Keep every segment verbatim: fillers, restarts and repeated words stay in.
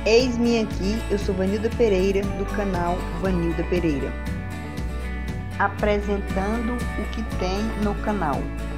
Eis-me aqui, eu sou Vanilda Pereira, do canal Vanilda Pereira, apresentando o que tem no canal.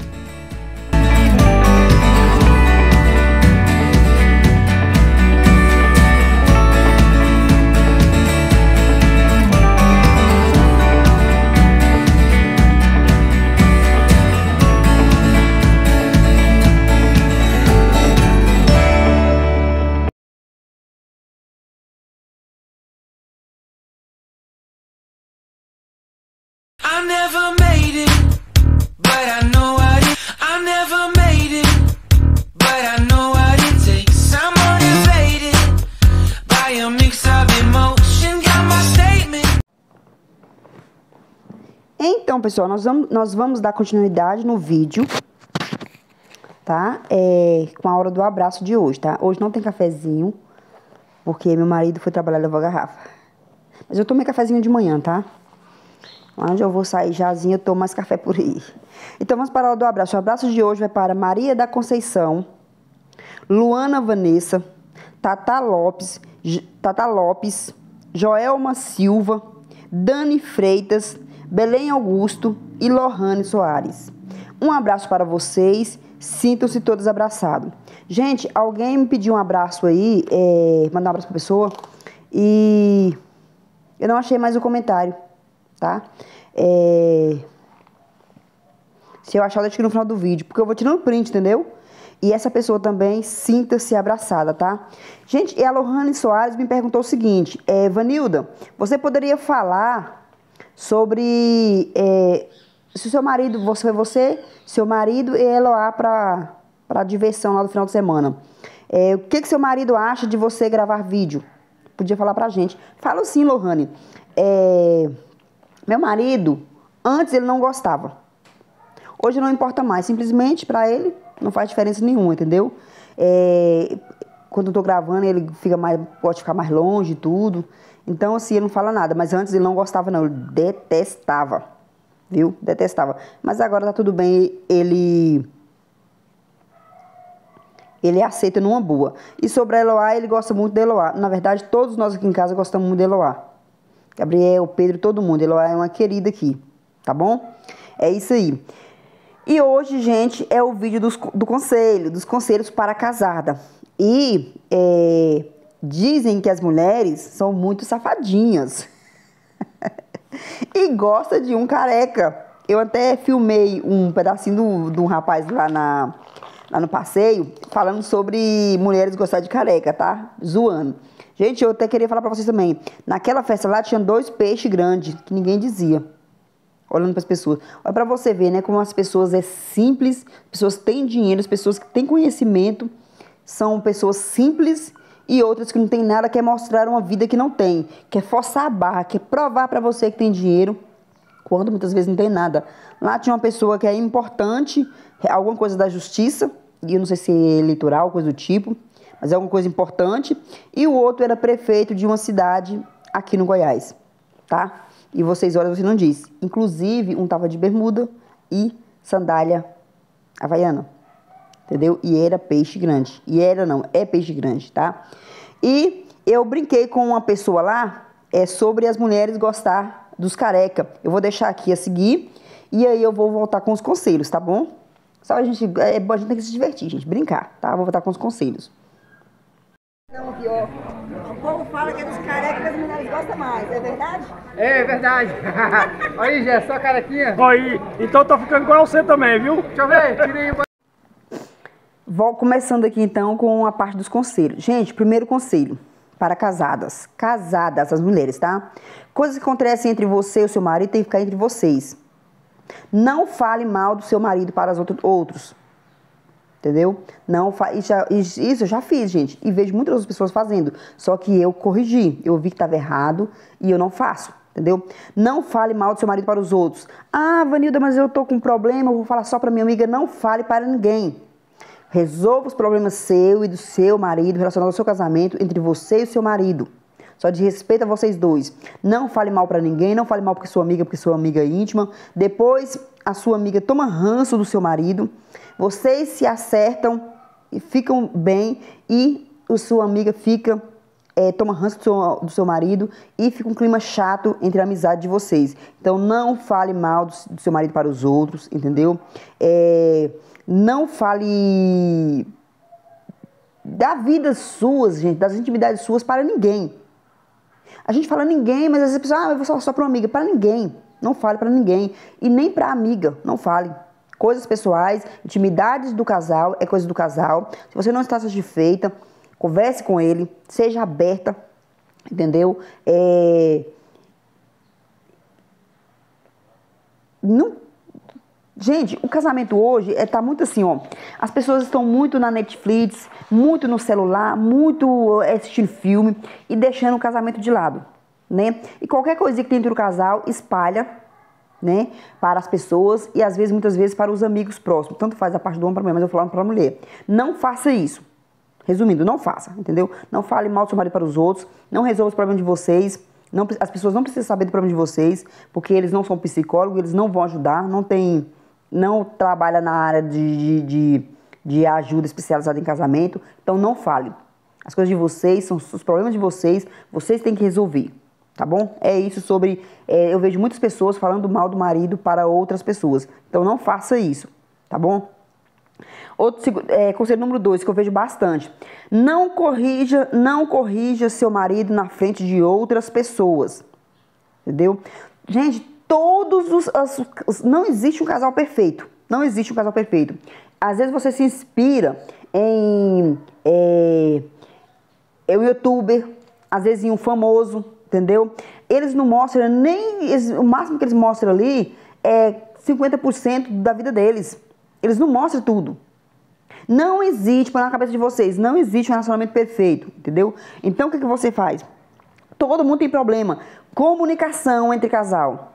I never made it, but I know what it. I never made it, but I know what it takes. I'm motivated by a mix of emotion. Got my statement. Então, pessoal, nós vamos, nós vamos dar continuidade no vídeo, tá? É, com a hora do abraço de hoje, tá? Hoje não tem cafezinho, porque meu marido foi trabalhar e levou a garrafa. Mas eu tomei cafezinho de manhã, tá? Onde eu vou sair jazinho, eu tomo mais café por aí. Então, vamos para a hora do abraço. O abraço de hoje vai para Maria da Conceição, Luana Vanessa, Tata Lopes, Tata Lopes, Joelma Silva, Dani Freitas, Belém Augusto e Lohane Soares. Um abraço para vocês, sintam-se todos abraçados. Gente, alguém me pediu um abraço aí, é, mandar um abraço para a pessoa, e eu não achei mais o comentário. Tá? É... Se eu achar, eu deixo aqui no final do vídeo, porque eu vou tirando print, entendeu? E essa pessoa também, sinta-se abraçada, tá? Gente, e a Lohane Soares me perguntou o seguinte, é, Vanilda, você poderia falar sobre é, se o seu marido, você foi você, seu marido e Eloá pra, pra diversão lá no final de semana. É, o que que seu marido acha de você gravar vídeo? Podia falar pra gente. Fala sim, Lohane. É... Meu marido, antes ele não gostava. Hoje não importa mais. Simplesmente, pra ele, não faz diferença nenhuma, entendeu? É, quando eu tô gravando, ele fica mais, pode ficar mais longe e tudo. Então, assim, ele não fala nada. Mas antes ele não gostava, não. Ele detestava. Viu? Detestava. Mas agora tá tudo bem. Ele... Ele aceita numa boa. E sobre a Eloá, ele gosta muito da Eloá. Na verdade, todos nós aqui em casa gostamos muito da Eloá. Gabriel, Pedro, todo mundo. Eloá é uma querida aqui, tá bom? É isso aí. E hoje, gente, é o vídeo dos, do conselho, dos conselhos para a casada. E é, dizem que as mulheres são muito safadinhas. E gosta de um careca. Eu até filmei um pedacinho de um rapaz lá, na, lá no passeio, falando sobre mulheres gostar de careca, tá? Zoando. Gente, eu até queria falar pra vocês também. Naquela festa lá tinha dois peixes grandes, que ninguém dizia. Olhando pras pessoas. Olha pra você ver, né? Como as pessoas é simples, as pessoas têm dinheiro, as pessoas que têm conhecimento, são pessoas simples, e outras que não tem nada, quer mostrar uma vida que não tem. Quer forçar a barra, quer provar pra você que tem dinheiro, quando muitas vezes não tem nada. Lá tinha uma pessoa que é importante, alguma coisa da justiça, e eu não sei se é eleitoral, coisa do tipo, mas é alguma coisa importante, e o outro era prefeito de uma cidade aqui no Goiás, tá? E vocês olham, você não disse. Inclusive, um tava de bermuda e sandália havaiana, entendeu? E era peixe grande. E era não, é peixe grande, tá? E eu brinquei com uma pessoa lá, é sobre as mulheres gostar dos careca. Eu vou deixar aqui a seguir, e aí eu vou voltar com os conselhos, tá bom? Só a gente, é, a gente tem que se divertir, gente, brincar, tá? Vou voltar com os conselhos. Não, pior. O povo fala que é dos carecas que as mulheres gostam mais, é verdade? É verdade. Aí, Jé, só carequinha. Aí, então tô ficando igual você também, viu? Deixa eu ver, tirei. Vou começando aqui então com a parte dos conselhos. Gente, primeiro conselho para casadas. Casadas, as mulheres, tá? Coisas que acontecem entre você e o seu marido tem que ficar entre vocês. Não fale mal do seu marido para os outros. Entendeu? Não fa... isso, já, isso eu já fiz, gente. E vejo muitas outras pessoas fazendo. Só que eu corrigi. Eu vi que estava errado e eu não faço. Entendeu? Não fale mal do seu marido para os outros. Ah, Vanilda, mas eu tô com um problema, eu vou falar só para minha amiga. Não fale para ninguém. Resolva os problemas seu e do seu marido relacionados ao seu casamento entre você e o seu marido. Só de respeito a vocês dois. Não fale mal para ninguém, não fale mal porque sua amiga, porque sua amiga é íntima. Depois, a sua amiga toma ranço do seu marido. Vocês se acertam e ficam bem e a sua amiga fica é, toma ranço do seu, do seu marido e fica um clima chato entre a amizade de vocês. Então não fale mal do, do seu marido para os outros, entendeu? É, não fale da vida suas, gente, das intimidades suas para ninguém. A gente fala ninguém, mas às vezes a pessoa, ah, eu vou falar só para uma amiga. Para ninguém. Não fale para ninguém. E nem para amiga, não fale. Coisas pessoais, intimidades do casal, é coisa do casal. Se você não está satisfeita, converse com ele, seja aberta, entendeu? É... Não... Gente, o casamento hoje é, tá muito assim, ó. As pessoas estão muito na Netflix, muito no celular, muito assistindo filme e deixando o casamento de lado, né? E qualquer coisa que tem entre o casal, espalha, né, para as pessoas e às vezes, muitas vezes, para os amigos próximos. Tanto faz a parte do homem para a mulher, mas eu vou falar para a mulher. Não faça isso. Resumindo, não faça, entendeu? Não fale mal do seu marido para os outros, não resolva os problemas de vocês. Não, as pessoas não precisam saber do problema de vocês, porque eles não são psicólogos, eles não vão ajudar, não tem, não trabalha na área de, de, de, de ajuda especializada em casamento. Então não fale. As coisas de vocês, são os problemas de vocês, vocês têm que resolver. Tá bom? É isso sobre... É, eu vejo muitas pessoas falando mal do marido para outras pessoas. Então não faça isso, tá bom? Outro, é, conselho número dois, que eu vejo bastante. Não corrija, não corrija seu marido na frente de outras pessoas. Entendeu? Gente, todos os, os, os... Não existe um casal perfeito. Não existe um casal perfeito. Às vezes você se inspira em... É, é um youtuber, às vezes em um famoso... Entendeu? Eles não mostram nem... Eles, o máximo que eles mostram ali é cinquenta por cento da vida deles. Eles não mostram tudo. Não existe, põe na cabeça de vocês, não existe um relacionamento perfeito, entendeu? Então o que, que você faz? Todo mundo tem problema. Comunicação entre casal.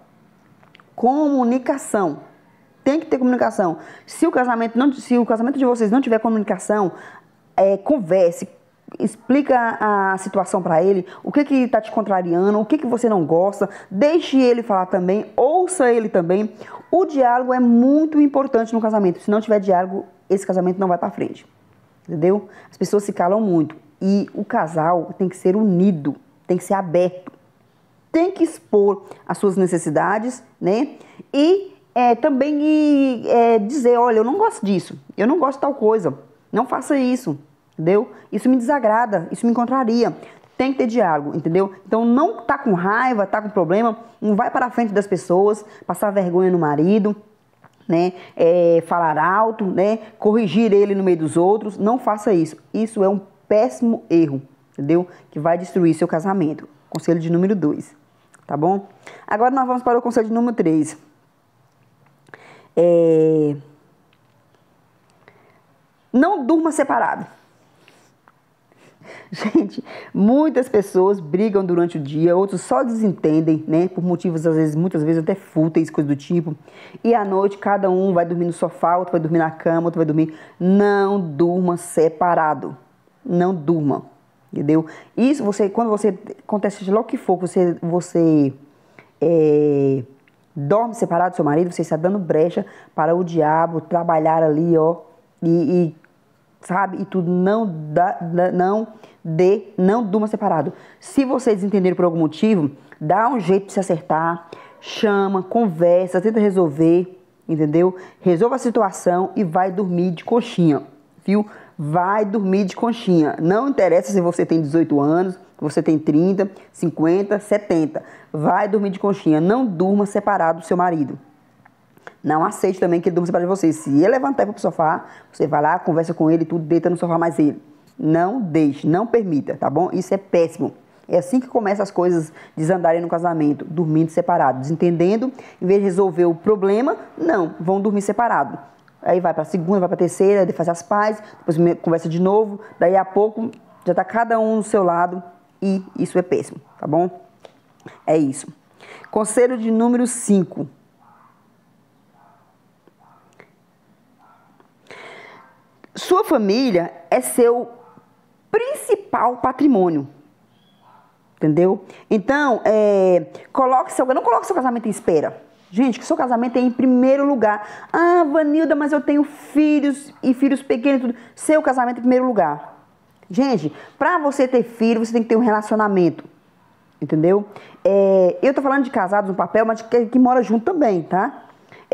Comunicação. Tem que ter comunicação. Se o casamento, não, se o casamento de vocês não tiver comunicação, é, converse. Explica a situação para ele, o que que está te contrariando, o que que você não gosta, deixe ele falar também, ouça ele também. O diálogo é muito importante no casamento. Se não tiver diálogo, esse casamento não vai para frente, entendeu? As pessoas se calam muito e o casal tem que ser unido, tem que ser aberto, tem que expor as suas necessidades, né? E é, também e, é, dizer, olha, eu não gosto disso, eu não gosto de tal coisa, não faça isso. Entendeu? Isso me desagrada, isso me contraria. Tem que ter diálogo, entendeu? Então não tá com raiva, tá com problema, não vai para a frente das pessoas, passar vergonha no marido, né? É, falar alto, né? Corrigir ele no meio dos outros. Não faça isso. Isso é um péssimo erro, entendeu? Que vai destruir seu casamento. Conselho de número dois, tá bom? Agora nós vamos para o conselho de número três. É... Não durma separado. Gente, muitas pessoas brigam durante o dia, outros só desentendem, né? Por motivos, às vezes, muitas vezes até fúteis, coisa do tipo. E à noite, cada um vai dormir no sofá, outro vai dormir na cama, outro vai dormir... Não durma separado. Não durma, entendeu? Isso, você, quando você... Acontece, seja lá o que for, você... você é, dorme separado do seu marido, você está dando brecha para o diabo trabalhar ali, ó, e... e sabe? E tudo, não dá, não dê, não durma separado. Se vocês entenderem por algum motivo, dá um jeito de se acertar, chama, conversa, tenta resolver, entendeu? Resolva a situação e vai dormir de conchinha, viu? Vai dormir de conchinha. Não interessa se você tem dezoito anos, se você tem trinta, cinquenta, setenta. Vai dormir de conchinha. Não durma separado do seu marido. Não aceite também que ele durma separado de você. Se ele levantar e for pro sofá, você vai lá, conversa com ele e tudo, deita no sofá mais ele. Não deixe, não permita, tá bom? Isso é péssimo. É assim que começam as coisas desandarem no casamento, dormindo separados, desentendendo, em vez de resolver o problema, não, vão dormir separados. Aí vai para a segunda, vai para a terceira, depois faz as pazes, depois conversa de novo, daí a pouco já tá cada um no seu lado e isso é péssimo, tá bom? É isso. Conselho de número cinco. Sua família é seu principal patrimônio, entendeu? Então, é, coloque seu, não coloque seu casamento em espera. Gente, que seu casamento é em primeiro lugar. Ah, Vanilda, mas eu tenho filhos e filhos pequenos e tudo. Seu casamento em primeiro lugar. Gente, pra você ter filho, você tem que ter um relacionamento. Entendeu? É, eu tô falando de casados no papel, mas que, que mora junto também, tá?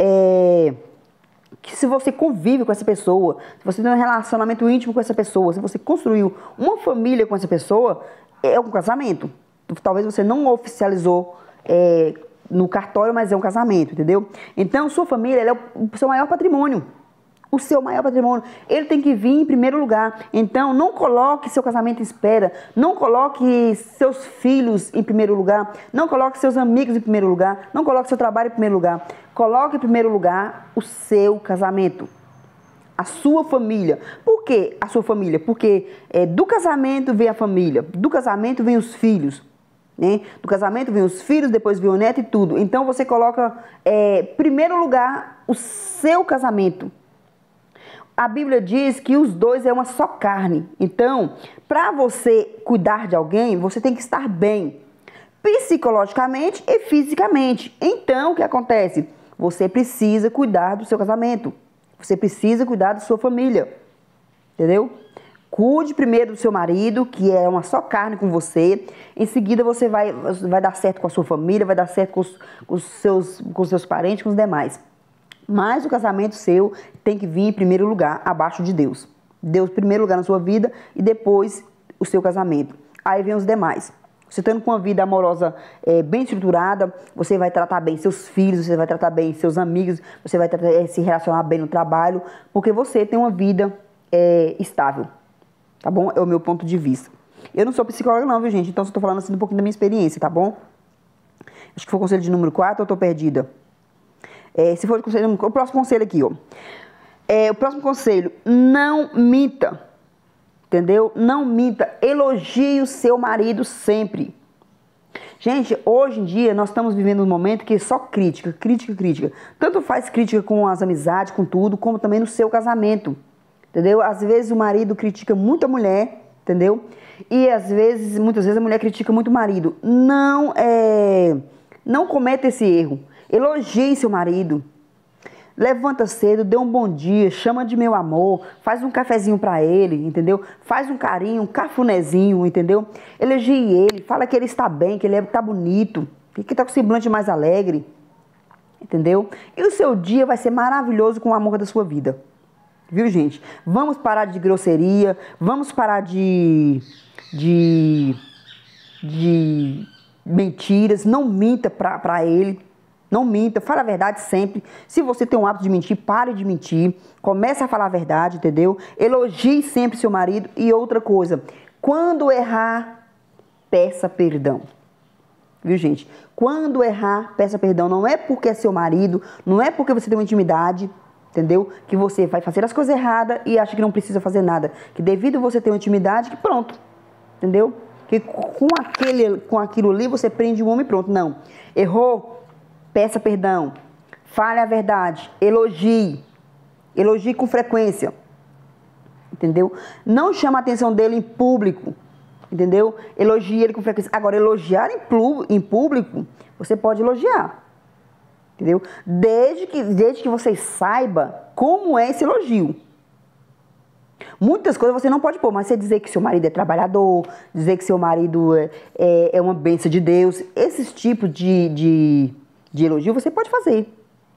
É, que se você convive com essa pessoa, se você tem um relacionamento íntimo com essa pessoa, se você construiu uma família com essa pessoa, é um casamento. Talvez você não oficializou é, no cartório, mas é um casamento, entendeu? Então, sua família ela é o seu maior patrimônio. O seu maior patrimônio, ele tem que vir em primeiro lugar. Então, não coloque seu casamento em espera, não coloque seus filhos em primeiro lugar, não coloque seus amigos em primeiro lugar, não coloque seu trabalho em primeiro lugar. Coloque em primeiro lugar o seu casamento, a sua família. Por que a sua família? Porque é, do casamento vem a família, do casamento vem os filhos. Né? Do casamento vem os filhos, depois vem o neto e tudo. Então, você coloca em é, primeiro lugar o seu casamento. A Bíblia diz que os dois é uma só carne. Então, para você cuidar de alguém, você tem que estar bem, psicologicamente e fisicamente. Então, o que acontece? Você precisa cuidar do seu casamento. Você precisa cuidar da sua família. Entendeu? Cuide primeiro do seu marido, que é uma só carne com você. Em seguida, você vai, vai dar certo com a sua família, vai dar certo com os, com os, seus, com os seus parentes, com os demais. Mas o casamento seu tem que vir em primeiro lugar, abaixo de Deus. Deus em primeiro lugar na sua vida e depois o seu casamento. Aí vem os demais. Você estando com uma vida amorosa é, bem estruturada, você vai tratar bem seus filhos, você vai tratar bem seus amigos, você vai tratar, é, se relacionar bem no trabalho, porque você tem uma vida é, estável. Tá bom? É o meu ponto de vista. Eu não sou psicóloga não, viu, gente? Então, só tô falando assim um pouquinho da minha experiência, tá bom? Acho que foi o conselho de número quatro ou eu tô perdida? É, se for o, conselho, o próximo conselho aqui, ó. É, o próximo conselho, não minta. Entendeu? Não minta. Elogie o seu marido sempre. Gente, hoje em dia nós estamos vivendo um momento que é só crítica, crítica, crítica. Tanto faz crítica com as amizades, com tudo, como também no seu casamento. Entendeu? Às vezes o marido critica muito a mulher, entendeu? E às vezes, muitas vezes a mulher critica muito o marido. Não, é, não cometa esse erro. Elogie seu marido. Levanta cedo, dê um bom dia, chama de meu amor, faz um cafezinho pra ele, entendeu? Faz um carinho, um cafunézinho, entendeu? Elogie ele, fala que ele está bem, que ele está bonito, que está com o semblante mais alegre, entendeu? E o seu dia vai ser maravilhoso com o amor da sua vida. Viu, gente? Vamos parar de grosseria, vamos parar de, de, de mentiras, não minta pra, pra ele, não minta, fala a verdade sempre. Se você tem um hábito de mentir, pare de mentir, comece a falar a verdade, entendeu? Elogie sempre seu marido. E outra coisa, quando errar, peça perdão. Viu, gente? Quando errar, peça perdão. Não é porque é seu marido, não é porque você tem uma intimidade, entendeu? Que você vai fazer as coisas erradas e acha que não precisa fazer nada. Que devido a você ter uma intimidade, que pronto. Entendeu? Que com, aquele, com aquilo ali você prende o homem e pronto. Não. Errou, peça perdão. Fale a verdade. Elogie. Elogie com frequência. Entendeu? Não chama a atenção dele em público. Entendeu? Elogie ele com frequência. Agora, elogiar em, em público, você pode elogiar. Entendeu? Desde que, desde que você saiba como é esse elogio. Muitas coisas você não pode pôr, mas você dizer que seu marido é trabalhador, dizer que seu marido é, é, é uma bênção de Deus, esses tipos de, de, de elogio você pode fazer.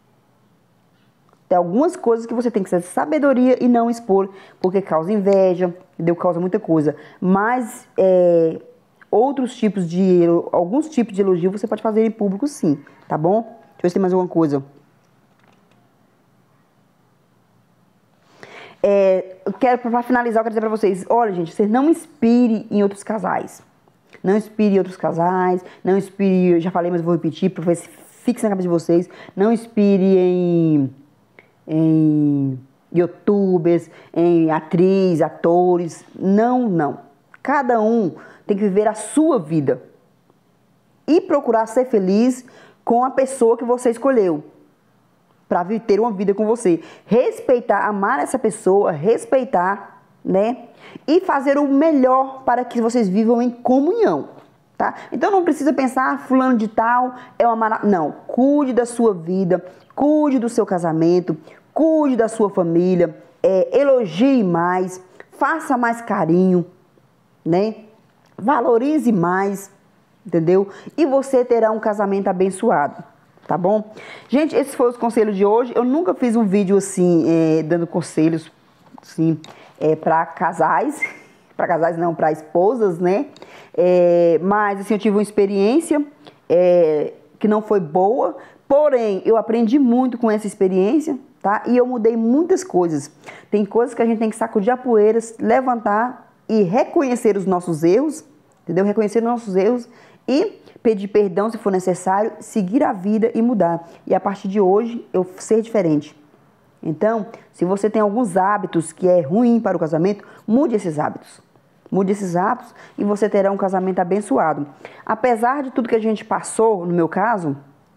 Tem algumas coisas que você tem que ter sabedoria e não expor, porque causa inveja, entendeu? Causa muita coisa. Mas é, outros tipos de, alguns tipos de elogio você pode fazer em público sim, tá bom? Deixa eu ver se tem mais alguma coisa. É, eu quero, para finalizar, eu quero dizer para vocês, olha, gente, vocês não inspirem em outros casais. Não inspire em outros casais, não inspire, já falei, mas vou repetir, para ver se fixe na cabeça de vocês. Não inspire em, em youtubers, em atriz, atores. Não, não. Cada um tem que viver a sua vida e procurar ser feliz com a pessoa que você escolheu para ter uma vida com você. Respeitar, amar essa pessoa, respeitar, né? E fazer o melhor para que vocês vivam em comunhão, tá? Então não precisa pensar, ah, fulano de tal é uma maravilha. Não, cuide da sua vida, cuide do seu casamento, cuide da sua família, é, elogie mais, faça mais carinho, né? Valorize mais, entendeu? E você terá um casamento abençoado, tá bom? Gente, esses foram os conselhos de hoje. Eu nunca fiz um vídeo assim, é, dando conselhos, assim, é, para casais, para casais não, para esposas, né? É, mas, assim, eu tive uma experiência é, que não foi boa, porém, eu aprendi muito com essa experiência, tá? E eu mudei muitas coisas. Tem coisas que a gente tem que sacudir a poeira, levantar e reconhecer os nossos erros, entendeu? Reconhecer os nossos erros e pedir perdão se for necessário, seguir a vida e mudar. E a partir de hoje, eu ser diferente. Então, se você tem alguns hábitos que é ruim para o casamento, mude esses hábitos. Mude esses hábitos e você terá um casamento abençoado. Apesar de tudo que a gente passou, no meu caso,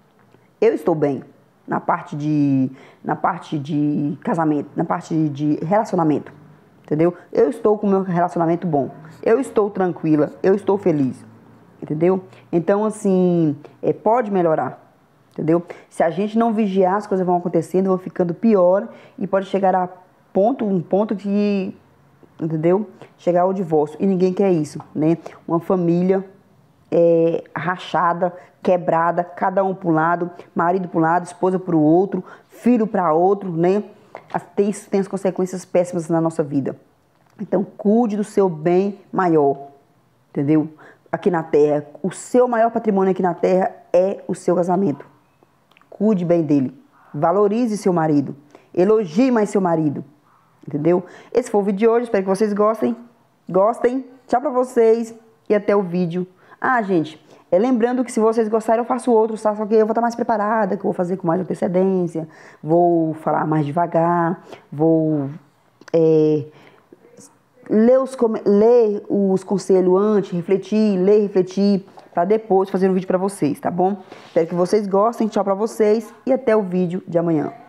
eu estou bem na parte de, na parte de casamento, na parte de relacionamento, entendeu? Eu estou com o meu relacionamento bom, eu estou tranquila, eu estou feliz, entendeu? Então, assim, é, pode melhorar, entendeu? Se a gente não vigiar, as coisas vão acontecendo, vão ficando pior e pode chegar a ponto, um ponto que, entendeu? Chegar ao divórcio e ninguém quer isso, né? Uma família é, rachada, quebrada, cada um para um lado, marido para um lado, esposa para o outro, filho para outro, né? Tem, isso tem as consequências péssimas na nossa vida. Então, cuide do seu bem maior, entendeu? Aqui na terra, o seu maior patrimônio aqui na terra é o seu casamento. Cuide bem dele, valorize seu marido, elogie mais seu marido, entendeu? Esse foi o vídeo de hoje, espero que vocês gostem, gostem, tchau pra vocês e até o vídeo. Ah, gente, é, lembrando que se vocês gostarem eu faço outros, tá? Só que eu vou estar mais preparada, que eu vou fazer com mais antecedência, vou falar mais devagar, vou é, ler, os, ler os conselhos antes, refletir, ler, refletir, para depois fazer um vídeo para vocês, tá bom? Espero que vocês gostem, tchau pra vocês e até o vídeo de amanhã.